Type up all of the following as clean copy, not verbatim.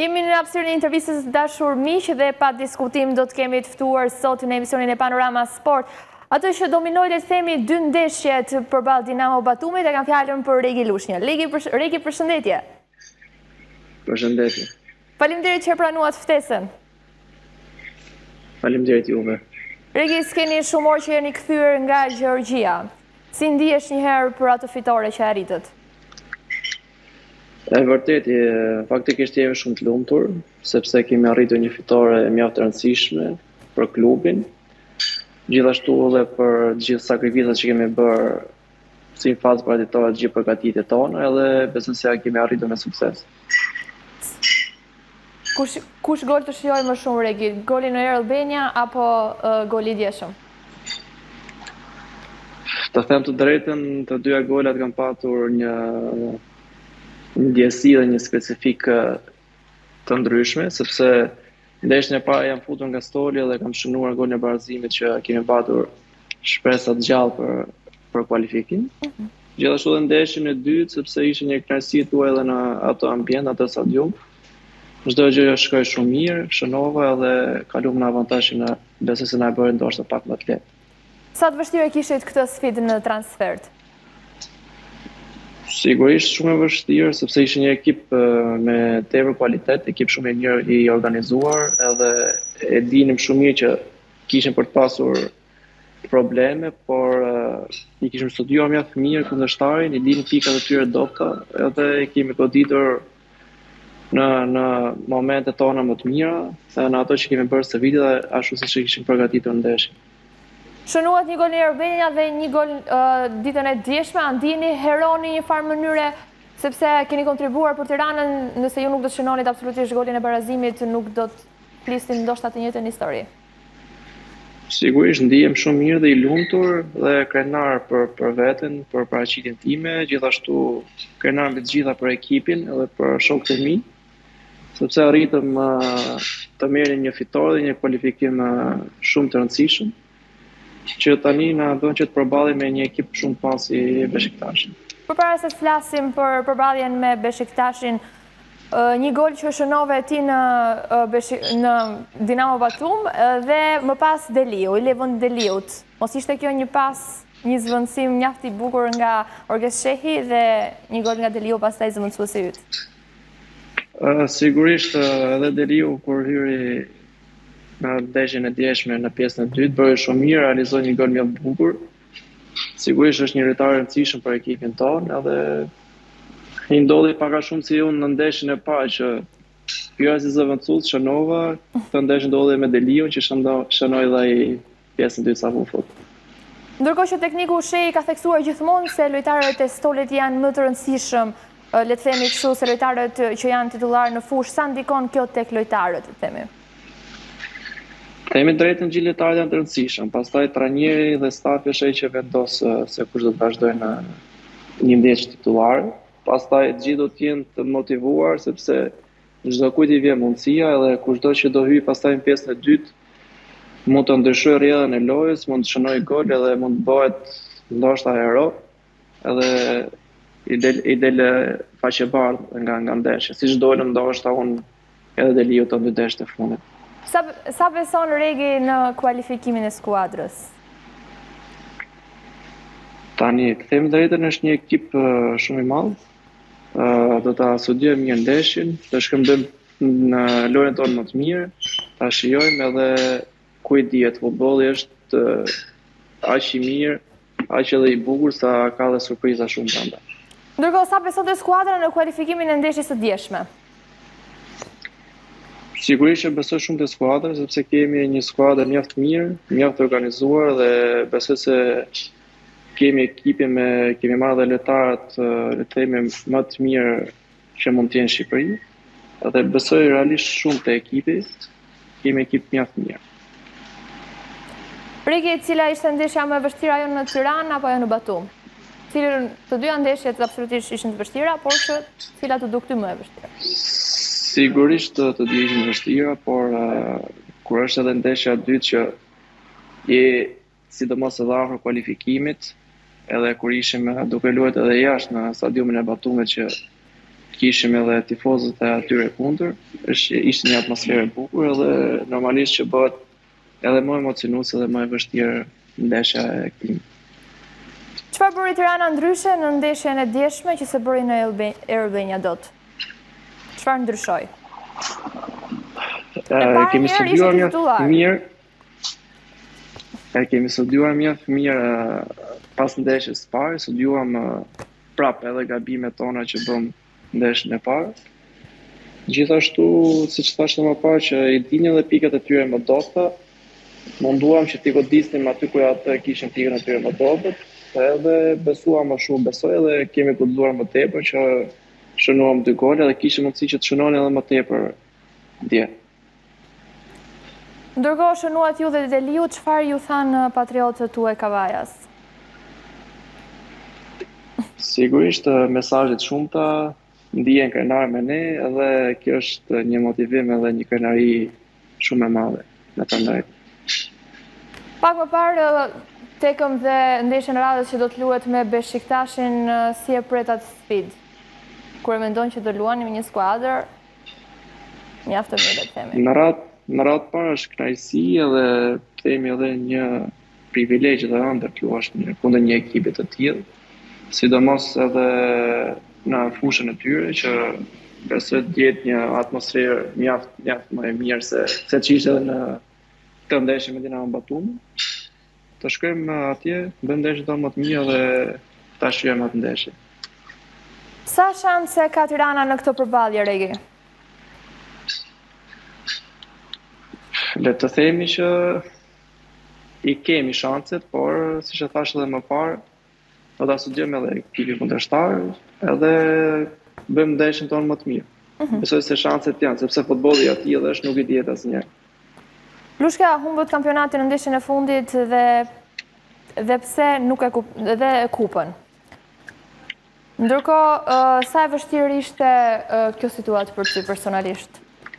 Jemi në hapësirën e intervistës dashur miq dhe pa diskutim do të kemi të ftuar sot në emisionin e Panorama Sport. Atë që dominoi le të themi dy ndeshjet përballë Dinamo Batumit e kanë fjalën për Regi Lushnjë. Regi, përshëndetje. Përshëndetje. Faleminderit që pranuat ftesën. Faleminderit juve. Regi, s'keni shumë orë që jeni kthyer nga Gjeorgjia. Si ndihesh një herë për atë fitore që arritët? E vërtet, faktikisht jemi shumë të lumtur, sepse kemi arritur një fitore mjaft të rëndësishme për klubin, gjithashtu edhe për gjithë sakrificat që kemi bërë si në fazë paraditore të gjithë përgatitjet tona, edhe besoj se ja kemi arritur me sukses. Kush gol të shijoj më shumë, Regi? Goli në Albania apo goli i djeshëm? Të them të drejtën, të dyja golat kanë patur një ndjesi dhe një specifik të ndryshme, sepse ndeshjen e parë jam futur nga stoli dhe kam shënuar golin e barazimit që kemi patur shpresa të gjallë për kualifikim. Gjithashtu edhe ndeshjen e dytë, sepse ishte një kënaqësi tuaj edhe në ato ambient, ato stadium. Çdo gjë shkoi shumë mirë, shënova dhe kaluam në avantazhin e besoj se na e bëri ndoshta pak më të lehtë. Sa të vështirë kishit këtë sfidë në transfert? Sigurisht shumë e vështirë, sepse ishte një ekip me tepër kualitet, ekip shumë i mirë i organizuar, edhe e dinim shumë mirë që kishin për të pasur probleme, por i kishim studiuar mjaft mirë kundërshtarin, i dinim pikat e tyre dobta, edhe e kemi goditur në momentet tona më të mira, në ato që kemi bërë së viti dhe ashtu siç e kishim përgatitur ndeshjen. Shënuat një gol në Albania dhe një gol ditën e djeshme, a ndiheni hero në një farë mënyre, sepse keni kontribuar për Tiranën, nëse ju nuk do të shënonit absolutisht golin e barazimit, nuk do të flisnim ndoshta të njëjtën histori. Sigurisht ndihem shumë mirë dhe i lumtur dhe krenar për veten, për paraqitjen time, gjithashtu krenar mbi të gjitha për ekipin edhe për shokët e mi, sepse arritëm të merrim një fitore dhe një kualifikim shumë të rëndësishëm, që tani na bën që të përballim me një ekip shumë të madh si Beshiktashin. Përpara se të flasim për përballjen me Beshiktashin, një gol që shënove ti në Dinamo Batum dhe më pas Deliu, i levën Deliut. Mos ishte kjo një një zvendësim mjaft i bukur nga Orges Shehi dhe një gol nga Deliu pastaj zëvendësuesi yt. Sigurisht edhe Deliu kur hyri në ndeshjen e djeshme në pjesën e dytë, bëri shumë mirë, realizoi një gol mjaft bukur. Sigurisht është një ritar i rëndësishëm për ekipin tonë, edhe i ndodhi pak a shumë si unë në ndeshjen e parë që hyra si zëvendësues shënova, këtë ndeshje ndodhi me Deliun që shënoi dhe ai pjesën e dytë sa u fut. Ndërkohë që tekniku Shehi ka theksuar gjithmonë se lojtarët e stolit janë më të rëndësishëm, le të themi kështu, se lojtarët që janë titullar në fushë, sa ndikon kjo tek lojtarët, le të themi? Themi drejtën gjithë lojtarët janë të rëndësishëm, pastaj trajneri dhe stafi është ai që vendos se kush do të vazhdojë në një ndeshje titullare. Pastaj të gjithë do të jenë të motivuar sepse çdo kujt i vjen mundësia edhe kushdo që do hyjë pastaj në pjesën e dytë mund të ndryshojë rrjedhën e lojës, mund të shënojë gol edhe mund të bëhet ndoshta hero, edhe i del faqebardh nga ndeshja. Siç dolëm ndoshta unë edhe Deliu të dy ndeshjet e fundit. Sa beson Regi në kualifikimin e skuadrës? Tani, të them drejtën, është një ekip shumë i madh. Do ta studiojmë mirë ndeshjen, të shkëmbejmë në lojën tonë më të mirë, ta shijojmë edhe ku i dihet, futbolli është aq i mirë, aq edhe i bukur sa ka dhe surpriza shumë brenda. Ndërkohë, sa beson te skuadra në kualifikimin e ndeshjes së djeshme? Sigurisht që besoj shumë te skuadra, sepse kemi një skuadër mjaft mirë, mjaft organizuar dhe besoj se kemi ekipin kemi marrë dhe lojtarët, le të themi, më të mirë që mund të jenë në Shqipëri. Dhe besoj realisht shumë te ekipi, kemi ekip mjaft mirë. Regi, cila ishte ndeshja më e vështira ajo në Tiranë apo ajo në Batum? Cilën të dyja ndeshjet absolutisht ishin të vështira, por që cila të duk ty më e vështira? Sigurisht të dy ishin vështira, por kur është edhe ndeshja e dytë që je sidomos edhe afër kualifikimit, edhe kur ishim duke luajtur edhe jashtë në stadiumin e Batumit që kishim edhe tifozët e atyre kundër, ishte një atmosferë e bukur edhe normalisht që bëhet edhe më emocionuese dhe më e vështirë ndeshja e këtij. Çfarë bëri Tirana ndryshe në ndeshjen e djeshme që se bëri në Albania dot? Çfarë ndryshoi? Kemi studiuar mjaft mirë. Kemi studiuar mjaft mirë pas ndeshjes së parë, studiuam prapë edhe gabimet tona që bëm ndeshjen e parë. Gjithashtu, siç thashë më parë, që i dinë edhe pikat e tyre më dobta, munduam që t'i godisnim aty ku ata kishin pikën e tyre më dobët, edhe besuam më shumë, besoj edhe kemi guxuar më tepër që shënuam 2 gole dhe kishim mundësi që të shënonin edhe më tepër dje. Ndërkohë shënuat ju dhe Deliu, çfarë ju thanë patriotët tuaj Kavajas? Sigurisht mesazhe të shumta, ndihen krenar me ne edhe kjo është një motivim edhe një krenari shumë e madhe me të drejtë. Pak më parë tekëm dhe ndeshjen e radhës që do të luhet me Beshiktashin, si e pret atë sfidë? Kur e mendon që do luani me një skuadër mjaft të mirë, le të themi. Në radhë parë është kënaqësi edhe themi edhe një privilegj dhe ëndër të luash kundër një ekipi të tillë, sidomos edhe në fushën e tyre që besoj të jetë një atmosferë mjaft më e mirë se ç'ishte edhe në këtë ndeshje me Dinamo Batumi. Të shkojmë atje, bëjmë ndeshje tonë më të mira dhe ta shijojmë atë ndeshje. Sa shanse ka Tirana në këtë përballje, Regi? Le të themi që i kemi shanset, por siç e thash edhe më parë, do ta studiojmë edhe ekipin kundërshtar, edhe bëjmë ndeshjen tonë më të mirë. Besoj se shanset janë, sepse futbolli aty edhe është nuk i dihet asnjëherë. Lushka humbët kampionatin në ndeshjen e fundit dhe pse nuk dhe kupën. Ndërkohë, sa e vështirë ishte kjo situatë për ty personalisht?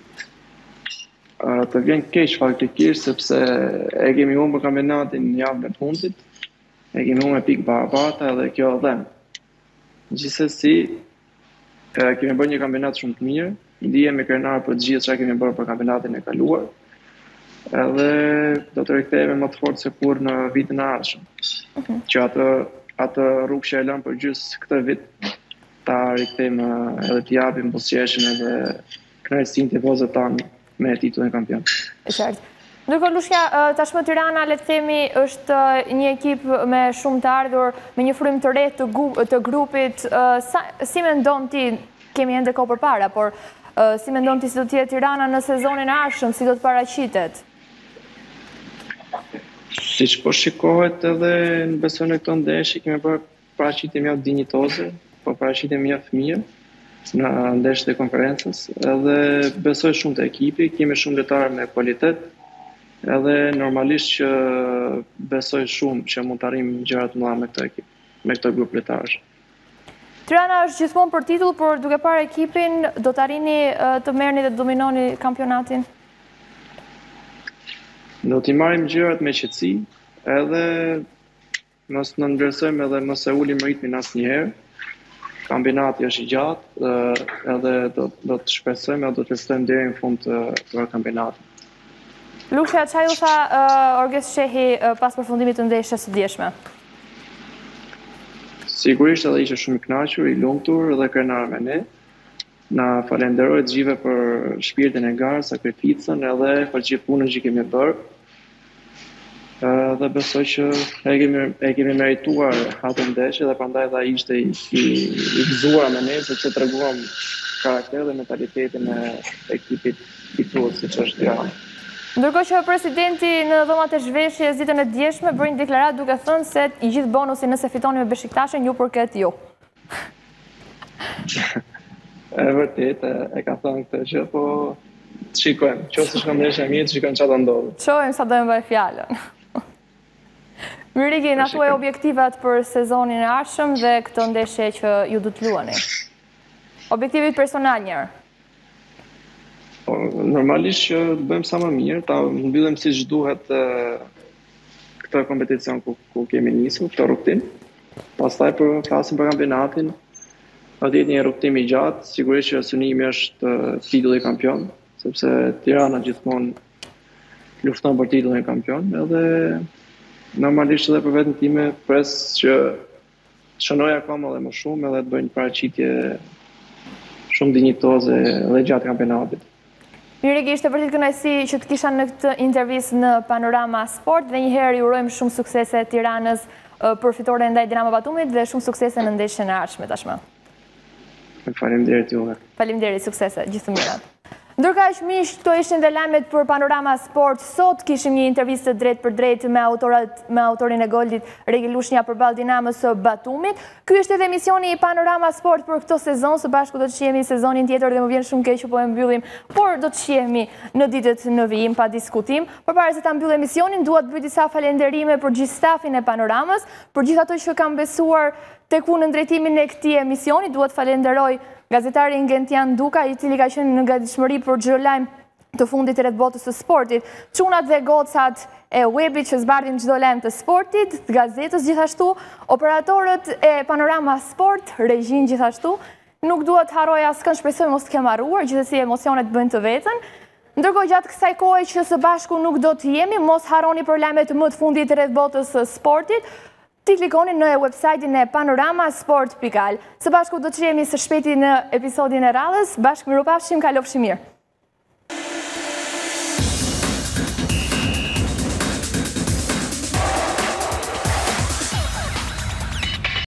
Të vjen keq faktikisht sepse e kemi humbur kampionatin në javën e fundit. E kemi humbur me pikë barabata edhe kjo dhem. Gjithsesi, kemi bërë një kampionat shumë të mirë, ndihemi krenar për të gjithë çka kemi bërë për kampionatin e kaluar. Edhe do të rikthehemi më të fortë se kur në vitin e ardhshëm. Që atë rrugë që e lëm për gjysmë këtë vit, ta rikthejmë edhe t'i japim buzëqeshjen edhe kënaqësinë tifozëve tanë me titullin kampion. E qartë. Ndërkohë Lushka, tashmë Tirana, le të themi, është një ekip me shumë të ardhur, me një frym të re të grupit. Si mendon ti, kemi ende kohë përpara, por si mendon ti si do të jetë Tirana në sezonin e ardhshëm, si do të paraqitet? Siç po shikohet edhe në besoj në këtë ndeshje, kemi bërë paraqitje mjaft dinjitoze, po paraqitje mjaft mirë në ndeshjet e konferencës, edhe besoj shumë te ekipi, kemi shumë lojtarë me kualitet, edhe normalisht që besoj shumë që mund të arrijmë gjëra të mëdha me këtë ekip, me këtë grup lojtarësh. Tirana është gjithmonë për titull, por duke parë ekipin, do të arrini të merrni dhe të dominoni kampionatin? Do t'i marrim gjërat me qetësi, edhe mos në ndërësojmë edhe mos e ulim ritmin asnjëherë. Kampionati është i gjatë, edhe do të shpresojmë edhe do të testojmë deri në fund të kampionatit. Lushka, çfarë ju tha Orges Shehi pas përfundimit të ndeshjes së djeshme? Sigurisht edhe ishte shumë i kënaqur, i lumtur dhe krenar me ne. Na falenderoj të gjithëve për shpirtin e garë, sakrificën edhe për gjithë punën që kemi bërë. Dhe besoj që e kemi merituar atë ndeshje dhe prandaj dha ishte i gëzuar me ne, sepse treguam karakter dhe mentalitetin e ekipit fitues siç është Tirana. Ndërkohë që presidenti në dhomat e zhveshjes ditën e djeshme bëri një deklaratë duke thënë se i gjithë bonusi nëse fitoni me Beshiktashin ju përket ju. E vërtet, e ka thënë këtë gjë, po të shikojmë. Nëse shkon ndeshja mirë, të shikojmë çfarë do ndodhë. Shohim sa do e mbaj fjalën. Mirigi, na thuaj objektivat për sezonin e ardhshëm dhe këtë ndeshje që ju do të luani. Objektivit personal njërë. Normalisht që bëjmë sa më mirë, ta mbyllim siç duhet këtë kompeticion ku kemi nisur, këtë rrugtim. Pastaj flasim për kampionatin. Do të jetë një rrugtim i gjatë, sigurisht që synimi është titulli kampion, sepse Tirana gjithmonë lufton për titullin kampion, edhe normalisht edhe për vetën time pres që shënoj akoma edhe më shumë edhe të bëjnë një paraqitje shumë dinjitoze edhe gjatë kampionatit. Mirë, ishte vërtet kënaqësi që të kisha në këtë intervistë në Panorama Sport dhe njëherë ju urojmë shumë suksese Tiranës për fitoren ndaj Dinamo Batumit dhe shumë suksese në ndeshjen e ardhshme tashmë. Faleminderit juve. Faleminderit, suksese, gjithë të mirat. Ndërkaq miq, këto ishin dhe lajmet për Panorama Sport. Sot kishim një intervistë drejt për drejt me autorin e golit Regi Lushnja përballë Dinamos së Batumit. Ky është edhe emisioni i Panorama Sport për këtë sezon. Së bashku do të shihemi sezonin tjetër dhe më vjen shumë keq që po e mbyllim, por do të shihemi në ditët në vijim pa diskutim. Përpara se ta mbyll emisionin, dua të bëj disa falënderime për gjithë stafin e Panoramës, për gjithë ato që kanë besuar tek unë në drejtimin e këtij emisioni. Dua të falenderoj gazetarin Gentian Duka, i cili ka qenë në gatishmëri për çdo lajm të fundit rreth botës së sportit, çunat dhe gocat e webit që zbardhin çdo lajm të sportit, të gazetës gjithashtu, operatorët e Panorama Sport, regjin gjithashtu. Nuk dua të harroj askënd, shpresoj mos të kem harruar, gjithsesi emocionet bëjnë të vetën. Ndërkohë gjatë kësaj kohe që së bashku nuk do të jemi, mos harroni për lajmet më të fundit rreth botës së sportit. Ti klikoni në website-in e panoramasport.al. Së bashku do të shihemi së shpejti në episodin e radhës. Bashkë mirupafshim, kalofshi mirë.